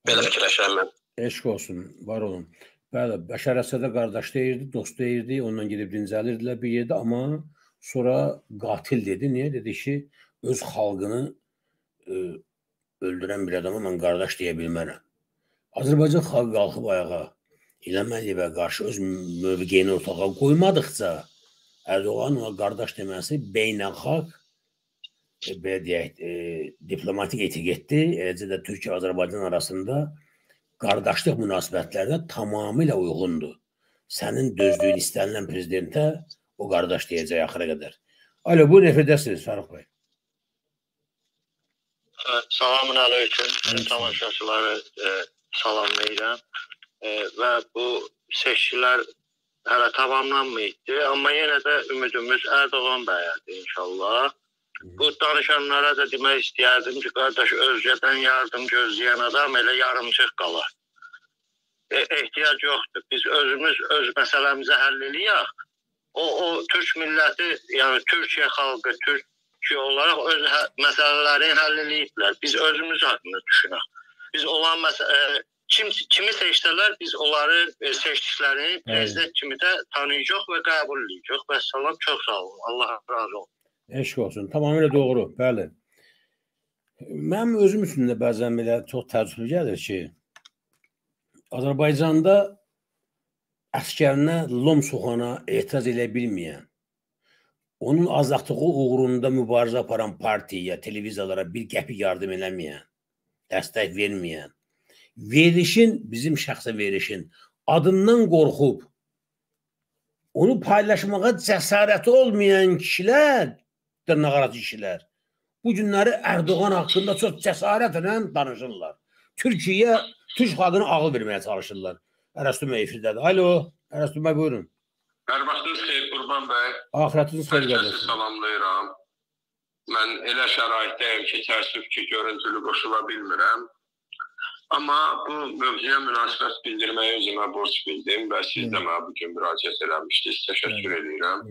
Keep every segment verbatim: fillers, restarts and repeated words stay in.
Belə fikirləşirəm mən. Eşq olsun, var olun. Bəli, Bəşər Əsədə qardaş deyirdi, dost deyirdi, ondan gedib dincəlirdilər bir yerdə, amma sonra qatil dedi. Niyə? Dedi ki, öz xalqını e, öldürən bir adama mən qardaş deyə bilmərəm. Azərbaycan xalqı qalxıb ayağa İlham Əliyevə qarşı öz mövqeyini ortağa qoymadıqca Ərdoğan ona qardaş deməsi beynəlxalq e, belə deyək, e, diplomatik etiqetdir. Eləcə də Türkiyə və Azərbaycan arasında qardaşlıq münasibətlərdə tamamilə uyğundur. Sənin dözdüyün istənilən prezidentə o qardaş deyəcək axıra qədər. Alo, buyurun, efədəsiniz Fərux bəy. Selamun aleyküm. Tamaşaçıları e, salamlayıram. E, və bu seçkilər hələ tamamlanmayıbdır. Amma yenə də ümidimiz Ərdoğan bəyədir inşallah. Bu danışanlara da demək istəyərdim ki, qardaş, özgədən yardım gözləyən adam elə yarımçıq qalar. E, ehtiyac yoxdur. Biz özümüz öz məsələmizi həll eləyək. O, o Türk milləti, yəni Türkiyə xalqı, Türkiyə olaraq öz hə, məsələlərini həll eləyiblər. Biz özümüz haqqında düşünək. Biz olan məsələ, kim, kimi seçdilər, biz onları e, seçdiklərini prezident kimi də tanıyacaq və qəbul edəcək. Və salam, çox sağ olun. Allah razı olsun. Eşq olsun. Tamamilə doğru. Bəli. Mənim özüm üçün də bəzən belə çox təəccüblü gəlir ki, Azərbaycanda əskərinə lom soxana etiraz elə bilməyən, onun azadlığı uğrunda mübarizə aparan partiyə, televiziyalara bir qəpik yardım eləməyən, dəstək verməyən, verilişin, bizim şəxsə verilişin adından qorxub, onu paylaşmağa cəsarəti olmayan kişilər, dırnaqarası kişilər, bu günləri Ərdoğan haqqında çox cəsarətlə danışırlar. Türkiyə, Türk xalqına ağıl verməyə çalışırlar. Ərəstü bəy efirdədir. Alo, Ərəstü bəy, buyurun. Hər vaxtınız xeyir, Qurban bəy. Axirətiniz xeyir qardaşım. Hər kəsi salamlayıram. Mən elə şəraitdəyim ki, təəssüf ki, görüntülü qoşula bilmirəm. Amma bu mövzuya münasibət bildirməyi özümə borc bildim və siz də mənə bugün müraciət eləmişdiniz. Təşəkkür edirəm.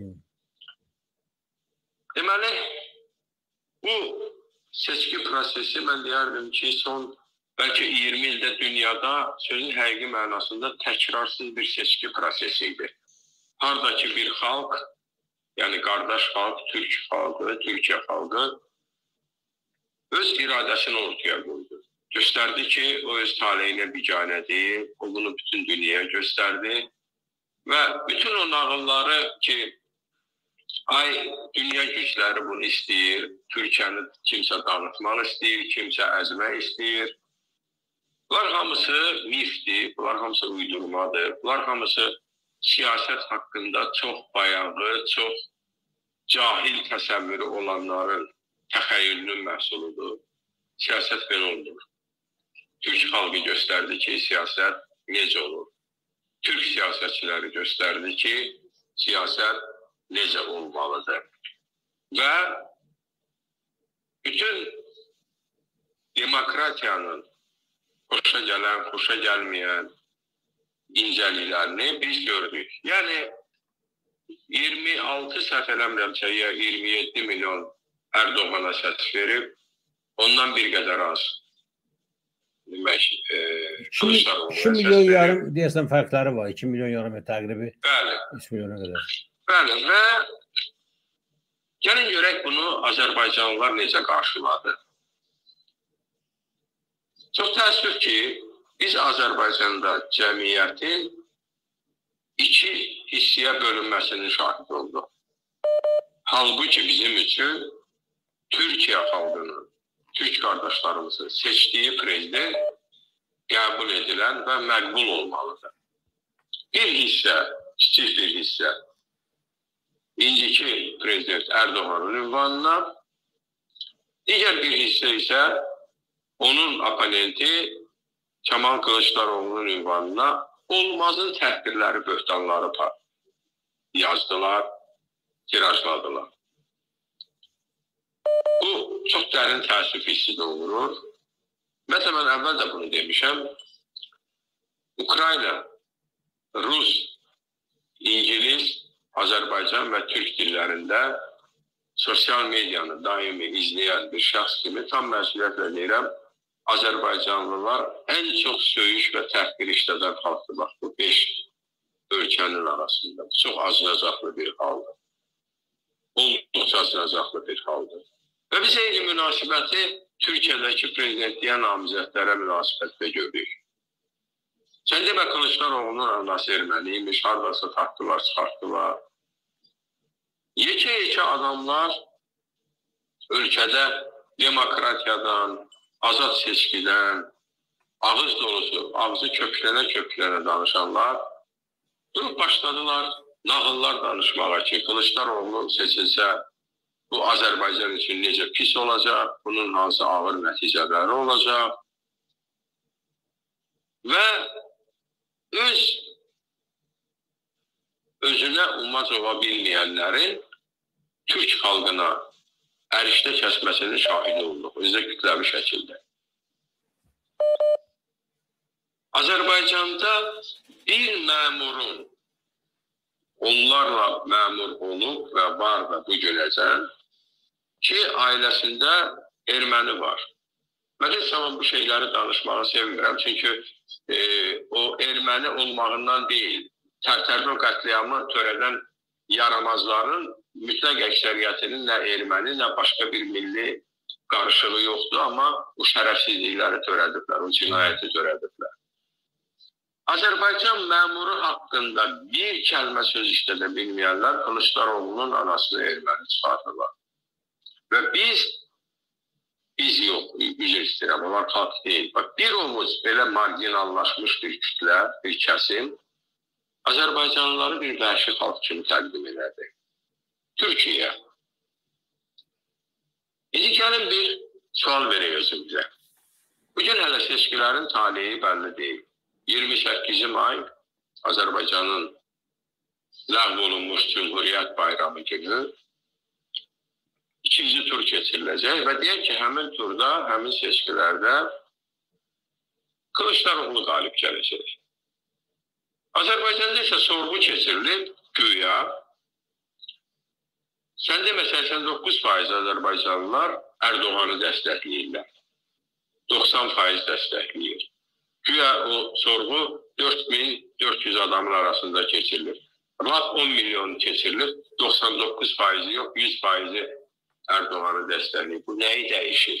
Deməli, bu seçki prosesi mən deyərdim ki, son bəlkə iyirmi ildə dünyada sözün həqiqi mənasında təkrarsız bir seçki prosesi idi. Haradakı bir xalq, yəni qardaş xalq, Türk xalqı, Türkiyə xalqı öz iradəsini ortaya qoydu. Göstərdi ki, o öz taleyinə biganədir, o bunu bütün dünyaya göstərdi və bütün o nağılları ki, ay, dünya gücləri bunu istəyir, Türkiyəni kimsə dağıtmaq istəyir, kimsə əzmək istəyir. Bunlar hamısı mifdir, bunlar hamısı uydurmadır, bunlar hamısı siyasət haqqında çox bayağı, çox cahil təsəvvürü olanların təxəyyülünün məhsuludur. Siyasət belə olur. Türk xalqı göstərdi ki, siyasət necə olur. Türk siyasətçiləri göstərdi ki, siyasət necə olmalıdır. Və bütün demokratiyanın xoşa gələn, xoşa gəlməyən incəliklərini biz gördük. Yəni, iyirmi altı səhv eləmirəmsə, ya iyirmi yeddi milyon Ərdoğana səs verib, ondan bir qədər az. Demək, e, iki milyon yarım deyəsən fərqləri var, iki milyon yarım təqribi. Bəli. üç milyona qədər. Bəli, və gəlin görək bunu Azərbaycanlılar necə qarşıladı. Çox təəssüf ki, biz Azərbaycanda cəmiyyətin iki hissiyə bölünməsinin şahid olduq. Halbuki bizim üçün Türkiyə xalqının, Türk qardaşlarımızın seçdiyi prezident qəbul edilən və məqbul olmalıdır. Bir hissə, kiçik bir hissə, indiki prezident Ərdoğanın ünvanına, digər bir hissə isə onun oponenti Kemal Kılıçdaroğlu'nun ünvanına olmazın təhqirləri, böhtanları yazdılar, tirajladılar. Bu, çox dərin təəssüf hissi doğurur. Məsələn, mən əvvəl də bunu demişəm. Ukrayna, Rus, İngiliz, Azərbaycan və Türk dillərində sosial medianı daimi izləyən bir şəxs kimi tam məsuliyyətlə deyirəm, Azərbaycanlılar ən çox söyüş və təhqir işlədən xalqdır. Bax, bu beş ölkənin arasında. Çox acınacaqlı bir haldır. Olduqca acınacaqlı bir haldır. Və biz eyni münasibəti Türkiyədəki prezidentliyə namizədlərə münasibətdə görürük. Sən demə Kılıçdaroğlu'nun anası erməniymiş, haradasa taxtılar, çıxartdılar. Yekə-yekə adamlar ölkədə demokratiyadan, azad seçkidən, ağız dolusu, ağzı köklənə-köklənə danışanlar durub başladılar nağıllar danışmağa ki, Kılıçdaroğlu seçilsə bu Azərbaycan üçün necə pis olacaq, bunun hansı ağır nəticələri olacaq və öz özünə umaz ola bilməyənlərin Türk xalqına ərişdə kəsməsinin şahidi olduq, özə kütləvi şəkildə. Azərbaycanda bir məmurun onlarla məmur olub və var da bu günəcən ki, ailəsində erməni var. Mən heç zaman bu şeyləri danışmağı sevmirəm, çünki e, o erməni olmağından deyil, Tərtərbi qətliamı törədən yaramazların mütləq əksəriyyətinin nə erməni, nə başqa bir milli qarışığı yoxdur, amma bu şərəfsizlikləri törədiblər, o cinayəti törədiblər. Azərbaycan məmuru haqqında bir kəlmə söz işlədə bilməyənlər Kılıçdaroğlu'nun anasını erməni çıxardılar. Və biz, biz yox, üzr istəyirəm, onlar xalq deyil. Bak, bir omuz belə marginallaşmış bir kütlə, bir kəsim, Azərbaycanlıları bir vəhşi xalq kimi təqdim edərdi. Türkiyə. İndi gəlin bir sual verək özümüzə. Bugün hələ seçkilərin talihi bəlli deyil. iyirmi səkkiz may Azərbaycanın ləğv olunmuş Cümhuriyyət Bayramı günü ikinci tur keçiriləcək və deyək ki, həmin turda, həmin seçkilərdə Kılıçdaroğlu qalib gələcək. Azərbaycanda isə sorğu keçirilib, güya. Sən demə səksən doqquz faiz Azərbaycanlılar Erdoğan'ı dəstəkləyirlər. doxsan faiz dəstəkləyir. Güya o sorğu dörd min dörd yüz adamın arasında keçirilir. Lap on milyon keçirilir, doxsan doqquz faizi yox, yüz faizi Erdoğan'ı dəstəkləyir. Bu nəyi dəyişir?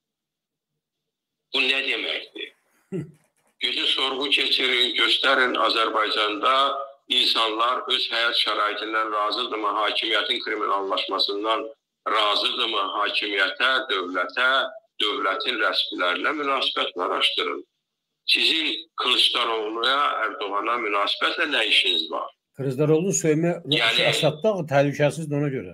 Bu nə deməkdir? Gözü sorğu keçirin, göstərin Azərbaycanda insanlar öz həyat şəraitindən razıdırmı, hakimiyyətin kriminallaşmasından razıdırmı, hakimiyyətə, dövlətə, dövlətin rəsmilərinə münasibətlə araşdırın. Sizin Kılıçdaroğlu'ya, Erdoğan'a münasibətlə nə işiniz var? Kılıçdaroğlu'nu söymə yəni, Əsəddə təhlükəsizdir ona görə.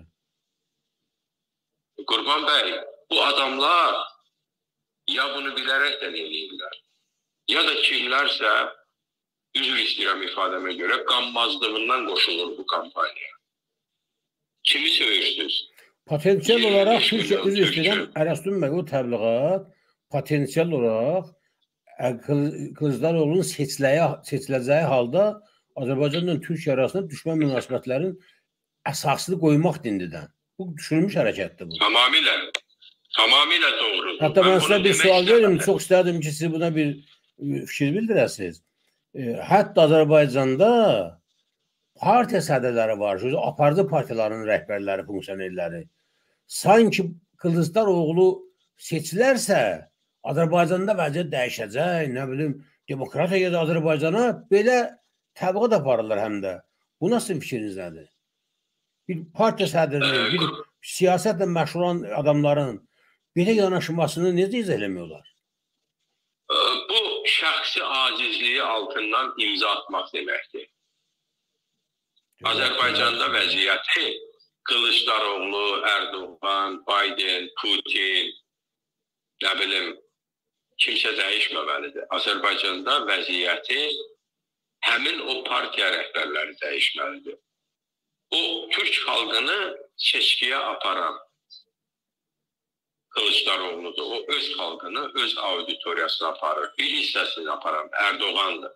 Qurban bəy, bu adamlar ya bunu bilərəkdən eləyirlər, ya da kimlərsə, üzr istəyirəm ifadəmə görə, qanmazlığından qoşulur bu kampanya. Kimi söyürsünüz? Potensial olaraq, Türkiyə, üzr istəyirəm, Ərəstun bəy, o təbliğat potensial olaraq Kılıçdaroğlu'nun seçiləcəyi halda Azərbaycanla Türkiyə arasında düşmən münasibətlərin əsasını qoymaq dindidən. Bu düşünülmüş hərəkətdir bu. Tamamilə, tamamilə doğrudur. Hətta mən sizə bir sual verim, çox istərdim ki, siz buna bir fikir bildirəsiniz. Hətta Azərbaycanda partiya sədrləri var, aparıcı partiyaların rəhbərləri, funksionerləri. Sanki Kılıçdaroğlu seçilərsə, Azərbaycanda vəziyyət dəyişəcək, nə bilim, demokratiya gəlir Azərbaycana, belə təbliğat aparırlar həm də. Bu nasıl fikriniz nədir? Bir partiya sədrinin, bir siyasətlə məşğul olan adamların belə yanaşmasını necə izah eləmiyorlar? Bu şəxsi acizliyi altından imza atmaq deməkdir. Azərbaycanda vəziyyəti Kılıçdaroğlu, Erdoğan, Biden, Putin, nə bilim, kimsə dəyişməməlidir. Azərbaycanda vəziyyəti həmin o partiya rəhbərləri dəyişməlidir. O, Türk xalqını seçkiyə aparan Kılıçdaroğlu'dur. O, öz xalqını, öz auditoriyasına aparır. Bir hissəsini aparan Erdoğan'dır.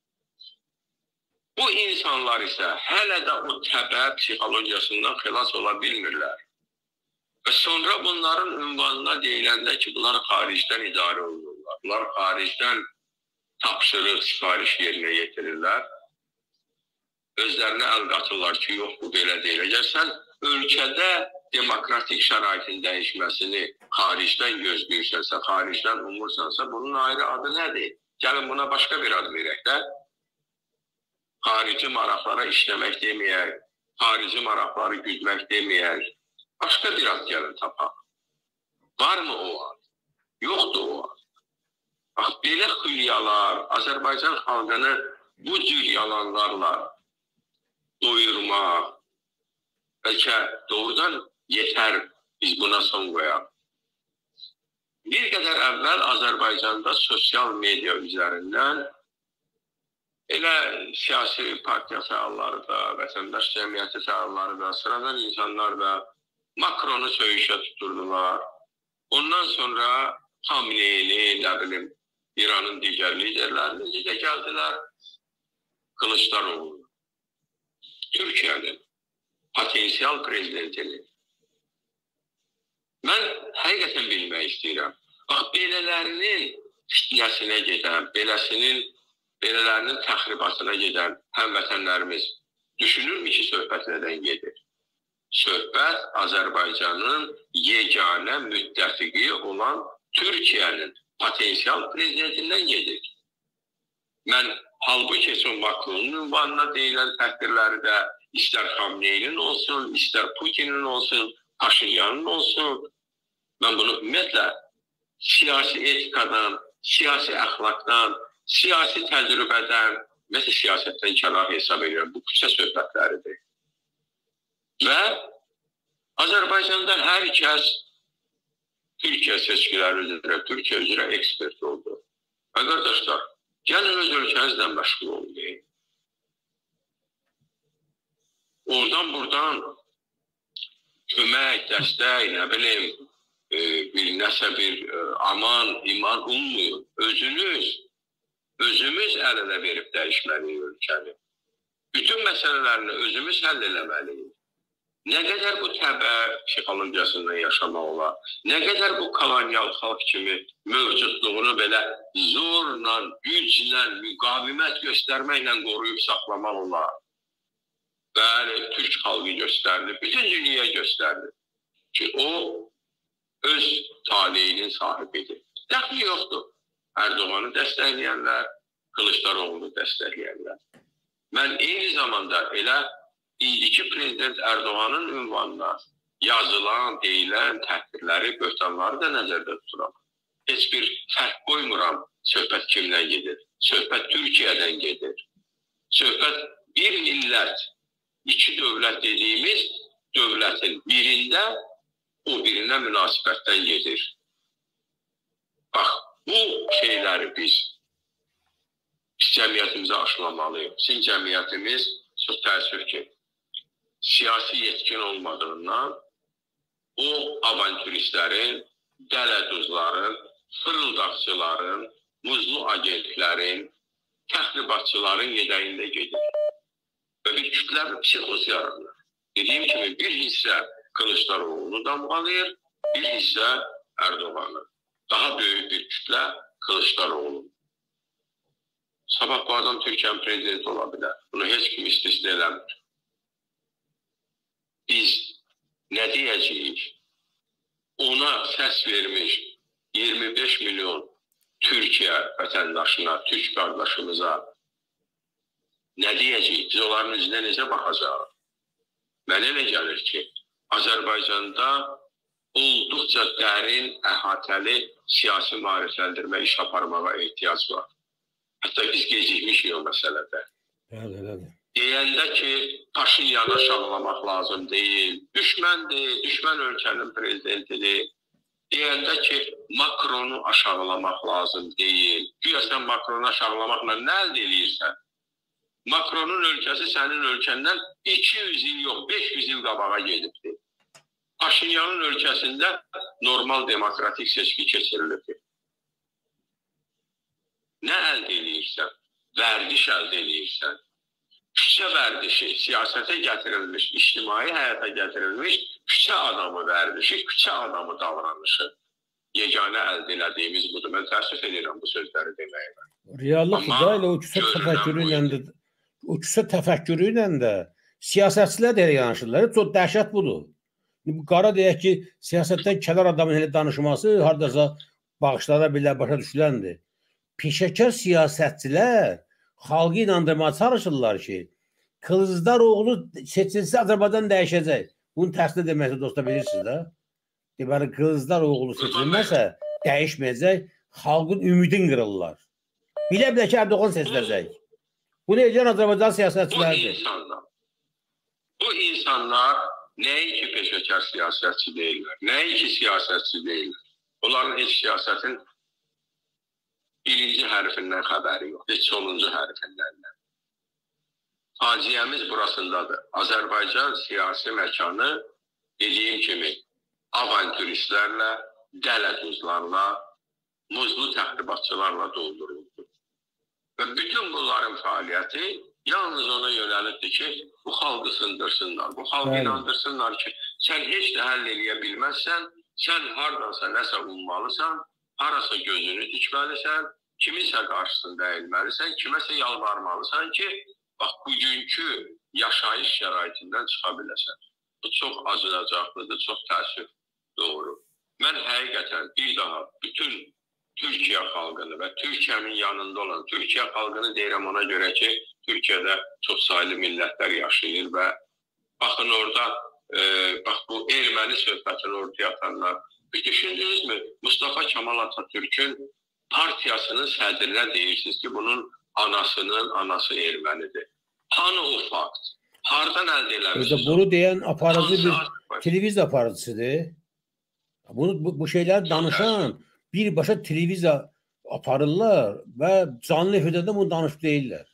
Bu insanlar isə hələ də o təbə psixologiyasından xilas ola bilmirlər. Və sonra bunların ünvanına deyiləndə ki, bunlar xaricdən idarə olunurlar. olurlar. Bunlar xaricdən tapşırıq, sipariş yerinə yetirirlər. Özlərinə əl qatırlar ki, yox, bu belə deyil. Əgər sən ölkədə demokratik şəraitin dəyişməsini xaricdən gözləyirsənsə, xaricdən umursansa, bunun ayrı adı nədir? Gəlin buna başqa bir ad verək də. Xarici maraqlara işləmək deməyək, xarici maraqları güdmək deməyək, başqa bir ad gəlin tapaq. Varmı o ad? Yoxdur o ad. Bax, belə xülyalar, Azərbaycan xalqını bu cür yalanlarla doyurmaq, bəlkə doğrudan yetər, biz buna son qoyaq. Bir qədər əvvəl Azərbaycanda sosial media üzərindən elə siyasi partiya fəalları da, vətəndaş cəmiyyəti fəalları da, sıradan insanlar da Makronu söyüşə tuturdular. Ondan sonra Xamneyni, nə bilim, İranın digər liderlərini necə gəldilər? Kılıçdaroğlu, Türkiyənin potensial prezidentini. Mən həqiqətən bilmək istəyirəm. Bax, belələrinin fitnəsinə gedən, beləsinin, belələrinin təxribatına gedən həmvətənlərimiz düşünürmü ki, söhbət nədən gedir? Söhbət Azərbaycanın yeganə müttəfiqi olan Türkiyənin potensial prezidentindən gedir. Mən halbuki son Makronun ünvanına deyilən təhqirləri də istər Xamneynin olsun, istər Putinin olsun, Paşinyanın olsun. Mən bunu ümumiyyətlə siyasi etikadan, siyasi əxlaqdan, siyasi təcrübədən, ümumiyyətlə siyasətdən kənar hesab edirəm. Bu küçə söhbətləridir. Və Azərbaycanda hər kəs Türkiyə seçkiləri üzrə, Türkiyə üzrə ekspert oldu. Və qardaşlar, gəlin öz ölkənizdən məşğul olun. Oradan buradan kömək, dəstək, nə bilim, bir nəsə bir aman, iman olmuyor. Özünüz, özümüz əlinə verib dəyişməliyik ölkəni. Bütün məsələlərini özümüz həll eləməliyik. Nə qədər bu təbə psixologiyasından yaşamaq olar, nə qədər bu kolonial xalq kimi mövcudluğunu belə zorla, güclə, müqavimət göstərməklə qoruyub saxlamaq olar. Bəli, Türk xalqı göstərdi, bütün dünya göstərdi ki, o öz taleyinin sahibidir. Dəxli yoxdur. Erdoğan'ı dəstəkləyənlər, Kılıçdaroğlu'nu dəstəkləyənlər. Mən eyni zamanda elə indiki prezident Erdoğan'ın ünvanına yazılan, deyilən təhqirləri, böhtanları da nəzərdə tuturam. Heç bir fərq qoymuram, söhbət kimdən gedir? Söhbət Türkiyədən gedir. Söhbət bir millət, iki dövlət dediyimiz dövlətin birində, o birinə münasibətdən gedir. Bax, bu şeyləri biz, biz cəmiyyətimizə aşılamalıyıq. Sizin cəmiyyətimiz çox təəssüf ki, siyasi yetkin olmadığından o avantüristlərin, dələduzların, fırıldaqçıların, muzlu agentlərin, təxribatçıların yedəyində gedir. Və bir kütləvi psixoz yaranır. Dediyim kimi bir hissə Kılıçdaroğlu'nu damğalayır, bir hissə Erdoğan'ı. Daha böyük bir kütlə Kılıçdaroğlu. Sabah bu adam Türkiye'nin prezidenti ola bilər. Bunu heç kim istisna eləmir. Biz nə deyəcəyik? Ona səs vermiş iyirmi beş milyon Türkiyə vətəndaşına, Türk qardaşımıza nə deyəcəyik? Biz onların üzünə necə baxacaq? Mənə elə gəlir ki, Azərbaycanda olduqca dərin, əhatəli siyasi maarifləndirmə iş aparmağa ehtiyac var. Hətta biz gecikmişik o məsələdə. Bəli, elədir. Deyəndə ki, Paşinyanı aşağılamaq lazım deyil, düşməndir, düşmən ölkənin prezidentidir. Deyəndə ki, Makronu aşağılamaq lazım deyil. Güya sən Makronu aşağılamaqla nə əldə edirsən? Makronun ölkəsi sənin ölkəndən iki yüz il yox, beş yüz il qabağa gedibdir. Paşinyanın ölkəsində normal demokratik seçki keçirilibdir. Nə əldə edirsən? Vərdiş əldə edirsən. Küçə vərdişi, siyasətə gətirilmiş, ictimai həyata gətirilmiş küçə adamı vərdişi, küçə adamı davranışı. yeganə əldə elədiyimiz budur. Mən təəssüf edirəm bu sözləri deməyimə. Reallıqdır da, elə o küsə təfəkkürü ilə də, o küsə təfəkkürü ilə də siyasətçilər də elə yanaşırlar. Çox dəhşət budur. Bu qara deyək ki, siyasətdən kənar adamın elə danışması hardasa bağışlara belə başa düşüləndir. Peşəkar siyasətçilər xalqı inandırmağa çalışırlar ki, Kılıçdaroğlu seçilsə Azərbaycan dəyişəcək. Bunun tərsini deməkdir, dostlar, bilirsiniz də. Deməli, Kılıçdaroğlu seçilməsə dəyişməyəcək, xalqın ümidini qırırlar. Bilə-bilə ki, Erdoğan seçiləcək. Bunu edən Azərbaycan siyasətçilərdir. Bu insanlar, bu insanlar nəinki peşəkar siyasətçi deyirlər, nəinki siyasətçi deyirlər. Onların heç siyasətin birinci hərfindən xəbəri yox, heç sonuncu hərfindən. Faciəmiz burasındadır. Azərbaycan siyasi məkanı dediyim kimi avantüristlərlə, dələduzlarla, muzlu təxribatçılarla dolduruldu. Və bütün bunların fəaliyyəti yalnız ona yönəlibdir ki, bu xalqı sındırsınlar, bu xalqı inandırsınlar ki, sən heç də həll eləyə bilməzsən, sən hardansa nəsə ummalısan, harasa gözünü dikməlisən, kiminsə qarşısında əyilməlisən, kiməsə yalvarmalısan ki, bax, bugünkü yaşayış şəraitindən çıxa biləsən. Bu çox acınacaqlıdır, çox təəssüf doğru. Mən həqiqətən bir daha bütün Türkiyə xalqını və Türkiyənin yanında olan Türkiyə xalqını deyirəm ona görə ki, Türkiyədə çox saylı millətlər yaşayır və baxın orada, e, bax bu erməni söhbətini ortaya atanlar. Bir düşündünüzmü? Mustafa Kemal Atatürk'ün partiyasının sədrinə deyirsiniz ki, bunun anasının anası ermənidir. Hanı o fakt? Hardan əldə eləmişsiniz? Bunu deyən aparıcı bir televiziya aparıcısıdır. Bunu, bu, bu şeyler danışan birbaşa televiziya aparırlar və canlı efirdə də bunu danışıb deyirlər.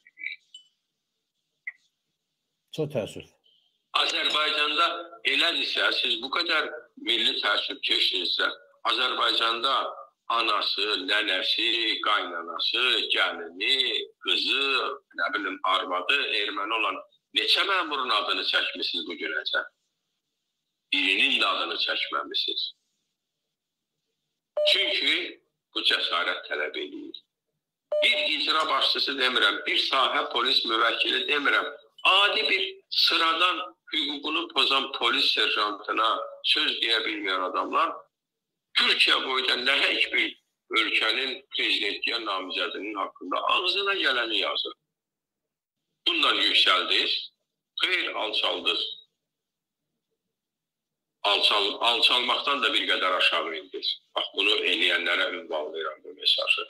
Çox təəssüf. Azərbaycanda elədirsə, siz bu qədər milli təəssüf keçdinizsə, Azərbaycanda anası, nənəsi, qaynanası, gəlini, qızı, nə bilim, arvadı, erməni olan neçə məmurun adını çəkmişsiniz bu günəcə? Birinin də adını çəkməmişsiniz. Çünki bu cəsarət tələb edir. Bir icra başçısı demirəm, bir sahə polis müvəkkili demirəm, adi bir sıradan hüququnu pozan polis serjantına söz deyə bilməyən adamlar Türkiyə boyunca nəhəng bir ölkənin prezidentliyə namizədinin haqqında ağzına gələni yazır. Bundan yüksəldiniz, xeyr, alçaldınız. Alçal, alçalmaqdan da bir qədər aşağı indiniz. Bax, bunu eləyənlərə ünvanlayıram bu mesajı.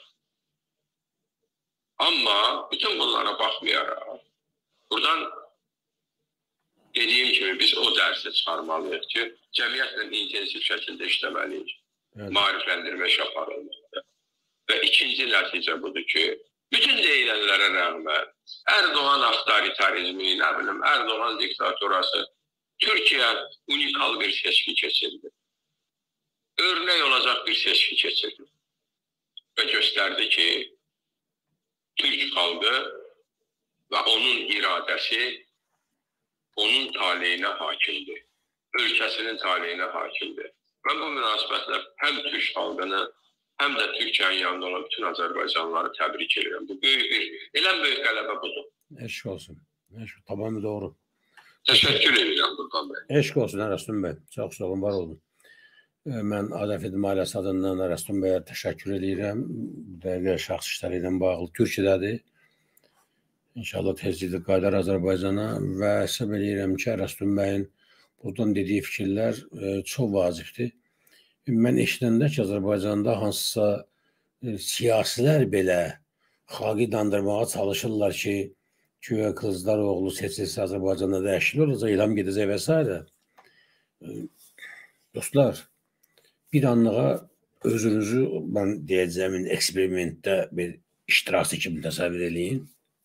Amma bütün bunlara baxmayaraq, buradan dediyim kimi biz o dərsi çıxarmalıyıq ki, cəmiyyətlə intensiv şəkildə işləməliyik. Evet. Maarifləndirmə iş aparılmalıdır. Və ikinci nəticə budur ki, bütün deyilənlərə rəğmən Erdoğan avtoritarizmi, nə bilim, Erdoğan diktatorası Türkiyə unikal bir seçki keçirdi. Örnek olacaq bir seçki keçirdi. Və göstərdi ki, Türk xalqı və onun iradəsi onun taleyinə hakimdir. Ölkəsinin taleyinə hakimdir. Mən bu münasibətlə həm Türk xalqını, həm də Türkiyənin yanında olan bütün Azərbaycanlıları təbrik edirəm. Bu böyük bir, elə böyük qələbə budur. Eşq olsun. Eşq, tamamı doğru. Təşəkkür edirəm Burqan bəy. Eşq olsun Ərəstun bəy. Çox sağ olun, var olun. Mən Adəf Edim ailəsi adından Ərəstun bəyə təşəkkür edirəm. Dəqiq şəxs işləri ilə bağlı Türkiyədədir. İnşallah tezliklə qayıdar Azərbaycana və hesab edirəm ki, Ərəstun bəyin buradan dediyi fikirlər e, çox vacibdir. Mən eşidəndə ki, Azərbaycanda hansısa e, siyasilər belə xalqı inandırmağa çalışırlar ki, güya Kılıçdaroğlu seçilsə Azərbaycanda dəyişiklik olacaq, ilham gedəcək və s. E, dostlar, bir anlığa özünüzü mən deyəcəmin eksperimentdə bir iştirakçı kimi təsəvvür eləyin.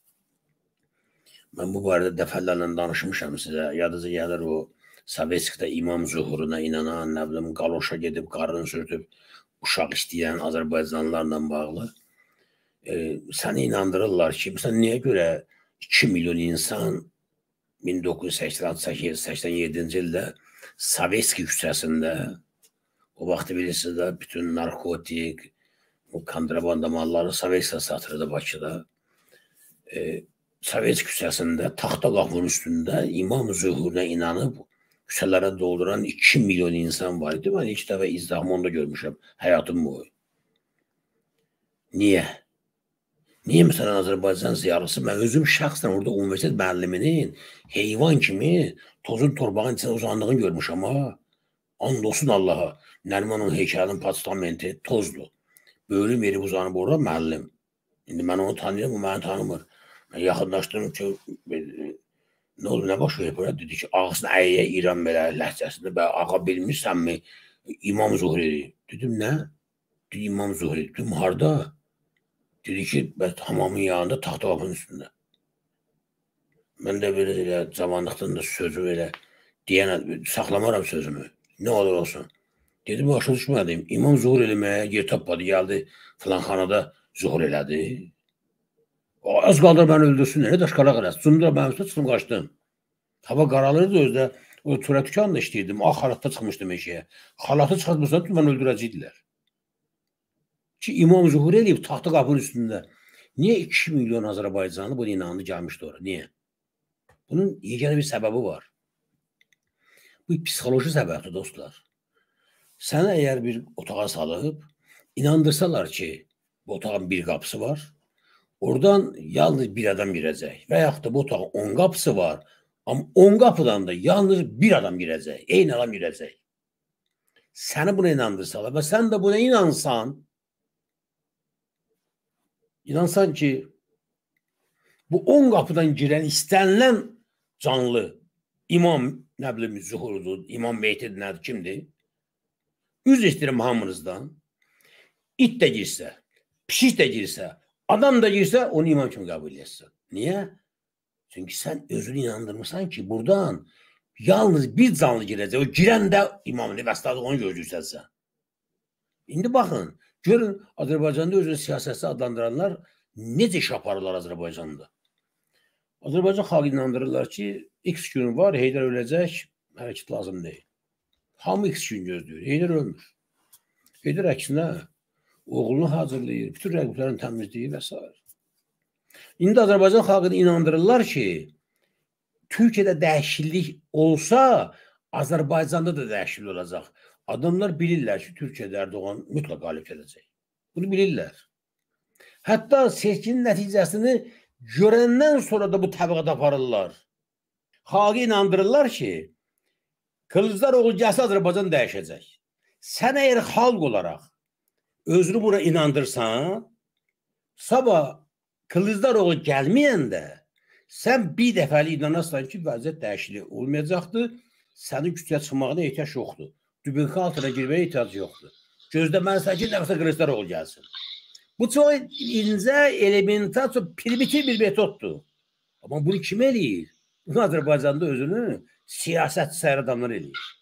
Mən bu barədə dəfələrlə danışmışam sizə. Yadınıza gəlir o Sovetskdə imam zuhuruna inanan, nə bilim, qaloşa gedib, qarını sürtüb, uşaq istəyən Azərbaycanlılarla bağlı. E, səni inandırırlar ki, məsələn, niyə görə iki milyon insan min doqquz yüz səksən altı səksən yedinci ildə Sovetski küçəsində O vaxt bilirsiniz də bütün narkotik, o kontrabanda malları Sovetsə satırdı Bakıda. E, Sovet küçəsində taxta qapının üstündə İmam Zühuruna inanıb küçələrə dolduran iki milyon insan var idi. Mən ilk dəfə izdihamı onda görmüşəm həyatım boyu. Niyə? Niyə məsələn Azərbaycan ziyalısı? Mən özüm şəxsən orada universitet müəlliminin heyvan kimi tozun torbağın içində uzandığını görmüşəm ha. And olsun Allaha. Nərimanın heykəlinin pastamenti tozlu. Böyrü verib uzanıb orada müəllim. İndi mən onu tanıyıram, o məni tanımır. Mən yaxınlaşdırım ki, nə oldu, nə baş verib orada? Dedi ki, ağzını əyiyə İran belə ləhcəsində, bə ağa bilmirsənmi? İmam Zuhri. Dedim, nə? Dedi, İmam Zuhri. Dedim, harada? Dedi ki, hamamın yanında taxta qapının üstündə. Mən də belə elə cavanlıqdan da sözü elə deyən, saxlamaram sözümü. Nə olur olsun. Dedim, başa düşmədim. İmam zuhur eləməyə yer tapmadı, gəldi filan xanada zuhur elədi. Az qaldır məni öldürsün, nə daşqalaq eləsin. Cundura mənim üstə çıxdım, qaçdım. Hava qaralırdı özdə. O türə dükanla işləyirdim. Ağ xalatda çıxmışdım eşiyə. Xalatı çıxartmışsan, mən öldürəcəkdilər. Ki, İmam zuhur eləyib taxta qapının üstündə. Niyə iki milyon Azərbaycanlı bunu inandı, gəlmişdi ora? Niyə? Bunun yeganə bir səbəbi var. Bu psixoloji səbəbdir, dostlar. Sənə əgər bir otağa salıb, inandırsalar ki, bu otağın bir qapısı var, oradan yalnız bir adam girəcək. Və yaxud da bu otağın on qapısı var, amma on qapıdan da yalnız bir adam girəcək, eyni adam girəcək. Səni buna inandırsalar və sən də buna inansan, inansan ki, bu on qapıdan girən istənilən canlı imam, nə bilim, zuhurudur, imam meytidir, nədir, kimdir? Üz istəyirəm hamınızdan, it də girsə, pişik də girsə, adam da girsə, onu imam kimi qəbul edirsən. Niyə? Çünki sən özünü inandırmırsan ki, buradan yalnız bir canlı girəcək. O girən də imamın vəstadı, onu gözləyirsən sən. İndi baxın, görün, Azərbaycanda özünü siyasətçi adlandıranlar necə iş aparırlar Azərbaycanda. Azərbaycan xalqı inandırırlar ki, X günü var, Heydər öləcək, hərəkət lazım deyil. Hamı X gün gözləyir, Heydər ölmür. Heydər əksinə oğlunu hazırlayır, bütün rəqiblərini təmizləyir və s. İndi Azərbaycan xalqını inandırırlar ki, Türkiyədə dəyişiklik olsa, Azərbaycanda da dəyişiklik olacaq. Adamlar bilirlər ki, Türkiyədə Erdoğan mütləq qalib edəcək. Bunu bilirlər. Hətta seçkinin nəticəsini görəndən sonra da bu təbəqat aparırlar. Xalqı inandırırlar ki, Kılıçdaroğlu gəlsə Azərbaycan dəyişəcək. Sən əgər xalq olaraq özünü buna inandırsan, sabah Kılıçdaroğlu gəlməyəndə sən bir dəfəli inanırsan ki, vəziyyət dəyişikliyi olmayacaqdır, sənin küçəyə çıxmağına ehtiyac yoxdur. Dübünqə altına girməyə ehtiyac yoxdur. Gözləməlisən ki, nəfəsə Kılıçdaroğlu gəlsin. Bu çox incə, elementar, çox primitiv bir metoddur. Amma bunu kim eləyir? Bunu Azərbaycanda özünü siyasət səyir adamlar eləyir.